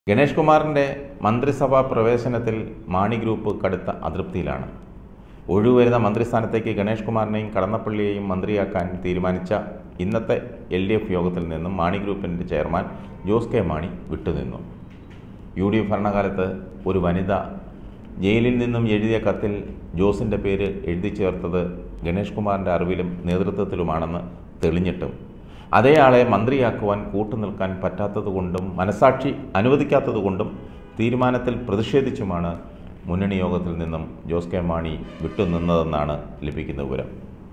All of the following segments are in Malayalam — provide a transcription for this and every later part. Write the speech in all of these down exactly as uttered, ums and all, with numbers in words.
ഗണേഷ് കുമാറിൻ്റെ മന്ത്രിസഭാ പ്രവേശനത്തിൽ മാണി ഗ്രൂപ്പ് കടുത്ത അതൃപ്തിയിലാണ്. ഒഴിവുവരുന്ന മന്ത്രിസ്ഥാനത്തേക്ക് ഗണേഷ് കുമാറിനെയും കടന്നപ്പള്ളിയെയും മന്ത്രിയാക്കാൻ തീരുമാനിച്ച ഇന്നത്തെ എൽ ഡി എഫ് യോഗത്തിൽ നിന്നും മാണി ഗ്രൂപ്പിൻ്റെ ചെയർമാൻ ജോസ് കെ മാണി വിട്ടുനിന്നു. യു ഡി എഫ് ഭരണകാലത്ത് ഒരു വനിത ജയിലിൽ നിന്നും എഴുതിയ കത്തിൽ ജോസിൻ്റെ പേര് എഴുതി ചേർത്തത് ഗണേഷ് കുമാറിൻ്റെ അറിവിലും നേതൃത്വത്തിലുമാണെന്ന് തെളിഞ്ഞിട്ടും അതേ ആളെ മന്ത്രിയാക്കുവാൻ കൂട്ടുനിൽക്കാൻ പറ്റാത്തതുകൊണ്ടും മനസാക്ഷി അനുവദിക്കാത്തതുകൊണ്ടും തീരുമാനത്തിൽ പ്രതിഷേധിച്ചുമാണ് മുന്നണി യോഗത്തിൽ നിന്നും ജോസ് കെ മാണി വിട്ടുനിന്നതെന്നാണ് ലഭിക്കുന്ന വിവരം.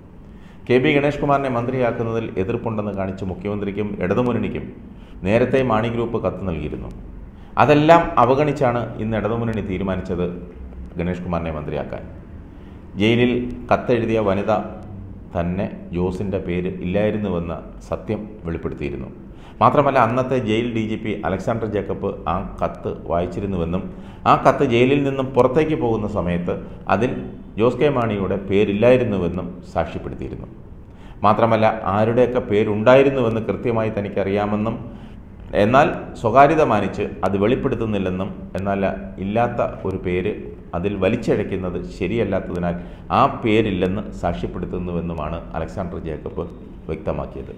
കെ ബി ഗണേഷ് കുമാറിനെ മന്ത്രിയാക്കുന്നതിൽ എതിർപ്പുണ്ടെന്ന് കാണിച്ച് മുഖ്യമന്ത്രിക്കും ഇടതുമുന്നണിക്കും നേരത്തെ മാണി ഗ്രൂപ്പ് കത്ത് നൽകിയിരുന്നു. അതെല്ലാം അവഗണിച്ചാണ് ഇന്ന് ഇടതുമുന്നണി തീരുമാനിച്ചത് ഗണേഷ് കുമാറിനെ മന്ത്രിയാക്കാൻ. ജയിലിൽ കത്തെഴുതിയ വനിത തന്നെ ജോസിൻ്റെ പേര് ഇല്ലായിരുന്നുവെന്ന് സത്യം വെളിപ്പെടുത്തിയിരുന്നു. മാത്രമല്ല, അന്നത്തെ jail D G P Alexander Jacob ആ കത്ത് വായിച്ചിരുന്നുവെന്നും ആ കത്ത് ജയിലിൽ നിന്നും പുറത്തേക്ക് പോകുന്ന സമയത്ത് അതിൽ ജോസ് കെ മാണിയുടെ പേരില്ലായിരുന്നുവെന്നും സാക്ഷ്യപ്പെടുത്തിയിരുന്നു. മാത്രമല്ല, ആരുടെയൊക്കെ പേരുണ്ടായിരുന്നുവെന്ന് കൃത്യമായി തനിക്കറിയാമെന്നും എന്നാൽ സ്വകാര്യത മാനിച്ച് അത് വെളിപ്പെടുത്തുന്നില്ലെന്നും എന്നാൽ ഇല്ലാത്ത ഒരു പേര് അതിൽ വലിച്ചഴയ്ക്കുന്നത് ശരിയല്ലാത്തതിനാൽ ആ പേരില്ലെന്ന് സാക്ഷ്യപ്പെടുത്തുന്നുവെന്നുമാണ് അലക്സാണ്ടർ ജേക്കബ് വ്യക്തമാക്കിയത്.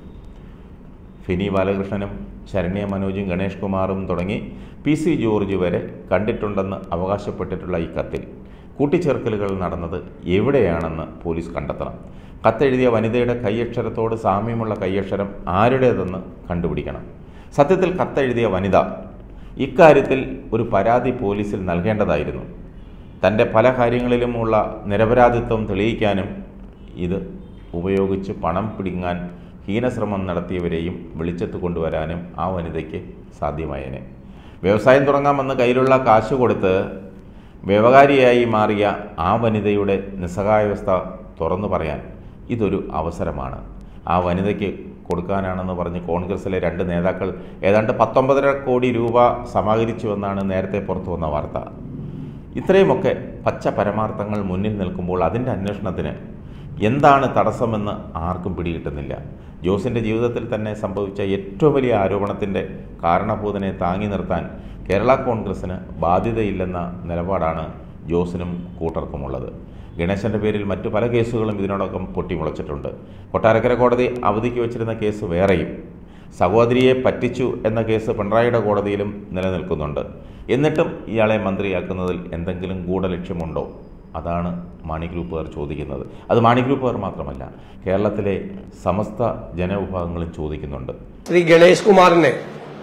ഫിനി ബാലകൃഷ്ണനും ശരണ്യ മനോജും ഗണേഷ് കുമാറും തുടങ്ങി പി സി ജോർജ് വരെ കണ്ടിട്ടുണ്ടെന്ന് അവകാശപ്പെട്ടിട്ടുള്ള ഈ കത്തിൽ കൂട്ടിച്ചേർക്കലുകൾ നടന്നത് എവിടെയാണെന്ന് പോലീസ് കണ്ടെത്തണം. കത്തെഴുതിയ വനിതയുടെ കൈയക്ഷരത്തോട് സാമ്യമുള്ള കൈയക്ഷരം ആരുടേതെന്ന് കണ്ടുപിടിക്കണം. സത്യത്തിൽ കത്തെഴുതിയ വനിത ഇക്കാര്യത്തിൽ ഒരു പരാതി പോലീസിൽ നൽകേണ്ടതായിരുന്നു. തൻ്റെ പല കാര്യങ്ങളിലുമുള്ള നിരപരാധിത്വം തെളിയിക്കാനും ഇത് ഉപയോഗിച്ച് പണം പിടുങ്ങാൻ ഹീനശ്രമം നടത്തിയവരെയും വെളിച്ചത്ത് കൊണ്ടുവരാനും ആ വനിതയ്ക്ക് സാധ്യമായേനെ. വ്യവസായം തുടങ്ങാമെന്ന് കയ്യിലുള്ള കാശ് കൊടുത്ത് വ്യവകാരിയായി മാറിയ ആ വനിതയുടെ നിസ്സഹായാവസ്ഥ തുറന്നു പറയാൻ ഇതൊരു അവസരമാണ്. ആ വനിതയ്ക്ക് കൊടുക്കാനാണെന്ന് പറഞ്ഞ് കോൺഗ്രസിലെ രണ്ട് നേതാക്കൾ ഏതാണ്ട് പത്തൊമ്പതര കോടി രൂപ സമാഹരിച്ചുവെന്നാണ് നേരത്തെ പുറത്തു വന്ന വാർത്ത. ഇത്രയുമൊക്കെ പച്ച പരമാർത്ഥങ്ങൾ മുന്നിൽ നിൽക്കുമ്പോൾ അതിൻ്റെ അന്വേഷണത്തിന് എന്താണ് തടസ്സമെന്ന് ആർക്കും പിടികിട്ടുന്നില്ല. ജോസിൻ്റെ ജീവിതത്തിൽ തന്നെ സംഭവിച്ച ഏറ്റവും വലിയ ആരോപണത്തിൻ്റെ കാരണഭൂതനെ താങ്ങി നിർത്താൻ കേരള കോൺഗ്രസ്സിന് ബാധ്യതയില്ലെന്ന നിലപാടാണ് ജോസിനും കൂട്ടർക്കുമുള്ളത്. ഗണേശൻ്റെ പേരിൽ മറ്റു പല കേസുകളും ഇതിനോടൊപ്പം പൊട്ടിമുളച്ചിട്ടുണ്ട്. കൊട്ടാരക്കര കോടതി അവധിക്ക് വച്ചിരുന്ന കേസ് വേറെയും, സഹോദരിയെ പറ്റിച്ചു എന്ന കേസ് പിണറായിയുടെ കോടതിയിലും നിലനിൽക്കുന്നുണ്ട്. എന്നിട്ടും ഇയാളെ മന്ത്രിയാക്കുന്നതിൽ എന്തെങ്കിലും ഗൂഢലക്ഷ്യമുണ്ടോ? അതാണ് മാണി ഗ്രൂപ്പുകാർ ചോദിക്കുന്നത്. അത് മാണി ഗ്രൂപ്പുകാർ മാത്രമല്ല, കേരളത്തിലെ സമസ്ത ജനവിഭാഗങ്ങളും ചോദിക്കുന്നുണ്ട്. ശ്രീ ഗണേഷ് കുമാറിനെ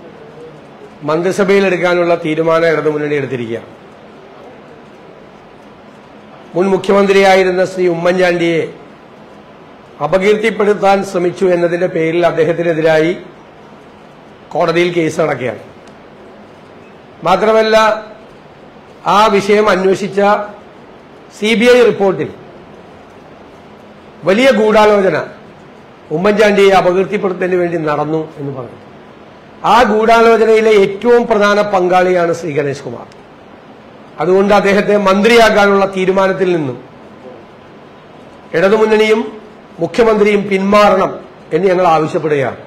മന്ത്രിസഭയിൽ എടുക്കാനുള്ള തീരുമാനം ഇടതുമുന്നണി എടുത്തിരിക്കുകയാണ്. മുൻ മുഖ്യമന്ത്രിയായിരുന്ന ശ്രീ ഉമ്മൻചാണ്ടിയെ അപകീർത്തിപ്പെടുത്താൻ ശ്രമിച്ചു എന്നതിന്റെ പേരിൽ അദ്ദേഹത്തിനെതിരായി കോടതിയിൽ കേസ് നടക്കുകയാണ്. മാത്രമല്ല, ആ വിഷയം അന്വേഷിച്ച സി ബി ഐ റിപ്പോർട്ടിൽ വലിയ ഗൂഢാലോചന ഉമ്മൻചാണ്ടിയെ അപകീർത്തിപ്പെടുത്തുന്നതിന് വേണ്ടി നടന്നു എന്ന് പറഞ്ഞു. ആ ഗൂഢാലോചനയിലെ ഏറ്റവും പ്രധാന പങ്കാളിയാണ് ശ്രീ ഗണേഷ് കുമാർ. അതുകൊണ്ട് അദ്ദേഹത്തെ മന്ത്രിയാക്കാനുള്ള തീരുമാനത്തിൽ നിന്നും ഇടതുമുന്നണിയും മുഖ്യമന്ത്രിയും പിന്മാറണം എന്ന് ഞങ്ങൾ ആവശ്യപ്പെടുകയാണ്.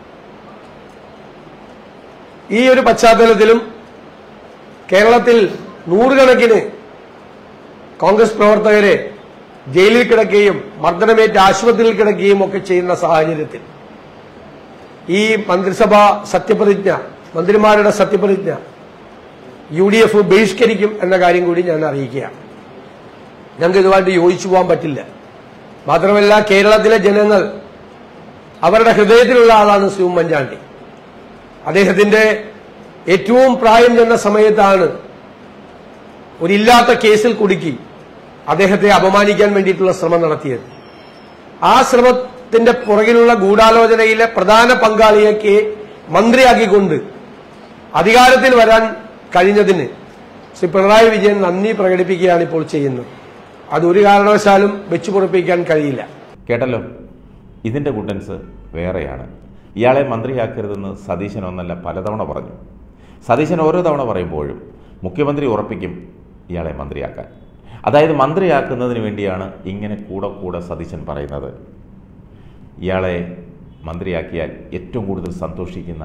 ഈ ഒരു പശ്ചാത്തലത്തിലും കേരളത്തിൽ നൂറുകണക്കിന് കോൺഗ്രസ് പ്രവർത്തകരെ ജയിലിൽ കിടക്കുകയും മർദ്ദനമേറ്റ് ആശുപത്രിയിൽ കിടക്കുകയും ഒക്കെ ചെയ്യുന്ന സാഹചര്യത്തിൽ ഈ മന്ത്രിസഭാ സത്യപ്രതിജ്ഞ, മന്ത്രിമാരുടെ സത്യപ്രതിജ്ഞ യു ഡി എഫ് ബഹിഷ്കരിക്കും എന്ന കാര്യം കൂടി ഞാൻ അറിയിക്കുകയാണ്. ഞങ്ങൾക്ക് ഇതുമായിട്ട് യോജിച്ചു പോകാൻ പറ്റില്ല. മാത്രമല്ല, കേരളത്തിലെ ജനങ്ങൾ അവരുടെ ഹൃദയത്തിലുള്ള ആളാണ് ശ്രീ ഉമ്മൻചാണ്ടി. അദ്ദേഹത്തിന്റെ ഏറ്റവും പ്രായം ചെന്ന സമയത്താണ് ഒരില്ലാത്ത കേസിൽ കുടുക്കി അദ്ദേഹത്തെ അപമാനിക്കാൻ വേണ്ടിയിട്ടുള്ള ശ്രമം നടത്തിയത്. ആ ശ്രമത്തിന്റെ പുറകിലുള്ള ഗൂഢാലോചനയിലെ പ്രധാന പങ്കാളിയെ മന്ത്രിയാക്കിക്കൊണ്ട് അധികാരത്തിൽ വരാൻ കഴിഞ്ഞതിന് ശ്രീ പിണറായി വിജയൻ നന്ദി പ്രകടിപ്പിക്കുകയാണ് ഇപ്പോൾ ചെയ്യുന്നത്. അതൊരു കാരണവശാലും വെച്ചു പൊറപ്പിക്കാൻ കഴിയില്ല. കേട്ടല്ലോ, ഇതിൻ്റെ ഗുഡൻസ് വേറെയാണ്. ഇയാളെ മന്ത്രിയാക്കരുതെന്ന് സതീശൻ ഒന്നല്ല പലതവണ പറഞ്ഞു. സതീശൻ ഓരോ തവണ പറയുമ്പോഴും മുഖ്യമന്ത്രി ഉറപ്പിക്കും ഇയാളെ മന്ത്രിയാക്കാൻ. അതായത് മന്ത്രിയാക്കുന്നതിന് വേണ്ടിയാണ് ഇങ്ങനെ കൂടെ കൂടെ സതീശൻ പറയുന്നത്. ഇയാളെ മന്ത്രിയാക്കിയാൽ ഏറ്റവും കൂടുതൽ സന്തോഷിക്കുന്ന ആൾ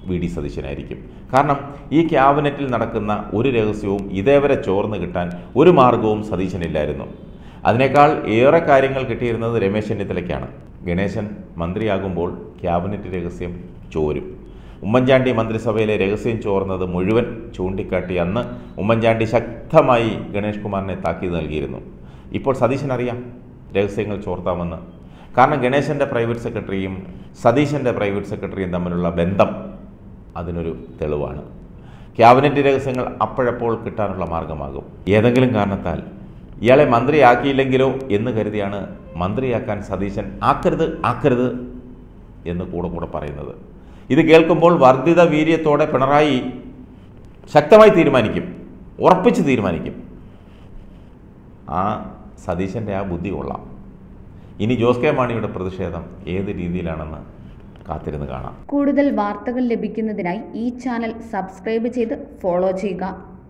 വി ഡി സതീശനായിരിക്കും. കാരണം ഈ ക്യാബിനറ്റിൽ നടക്കുന്ന ഒരു രഹസ്യവും ഇതേവരെ ചോർന്ന് കിട്ടാൻ ഒരു മാർഗവും സതീശനില്ലായിരുന്നു. അതിനേക്കാൾ ഏറെ കാര്യങ്ങൾ കിട്ടിയിരുന്നത് രമേശ് ചെന്നിത്തലയ്ക്കാണ്. ഗണേശൻ മന്ത്രിയാകുമ്പോൾ ക്യാബിനറ്റ് രഹസ്യം ചോരും. ഉമ്മൻചാണ്ടി മന്ത്രിസഭയിലെ രഹസ്യം ചോർന്നത് മുഴുവൻ ചൂണ്ടിക്കാട്ടി അന്ന് ഉമ്മൻചാണ്ടി ശക്തമായി ഗണേഷ് കുമാറിനെ താക്കീത് നൽകിയിരുന്നു. ഇപ്പോൾ സതീശനറിയാം രഹസ്യങ്ങൾ ചോർത്താമെന്ന്. കാരണം ഗണേശൻ്റെ പ്രൈവറ്റ് സെക്രട്ടറിയും സതീശൻ്റെ പ്രൈവറ്റ് സെക്രട്ടറിയും തമ്മിലുള്ള ബന്ധം അതിനൊരു തെളിവാണ്. ക്യാബിനറ്റ് രഹസ്യങ്ങൾ അപ്പോഴപ്പോൾ കിട്ടാനുള്ള മാർഗമാകും. ഏതെങ്കിലും കാരണത്താൽ ഇയാളെ മന്ത്രിയാക്കിയില്ലെങ്കിലോ എന്ന് കരുതിയാണ് മന്ത്രിയാക്കാൻ സതീശൻ ആക്കരുത് ആക്കരുത് എന്ന് കൂടെ കൂടെ പറയുന്നത്. ഇത് കേൾക്കുമ്പോൾ വർദ്ധിത വീര്യത്തോടെ പിണറായി ശക്തമായി തീരുമാനിക്കും, ഉറപ്പിച്ച് തീരുമാനിക്കും. ആ സതീശൻ്റെ ആ ബുദ്ധി കൊള്ളാം. ഇനി ജോസ് കെ മാണിയുടെ പ്രതിഷേധം ഏത് രീതിയിലാണെന്ന് കാത്തിരുന്ന് കാണാം. കൂടുതൽ വാർത്തകൾ ലഭിക്കുന്നതിനായി ഈ ചാനൽ സബ്സ്ക്രൈബ് ചെയ്ത് ഫോളോ ചെയ്യുക.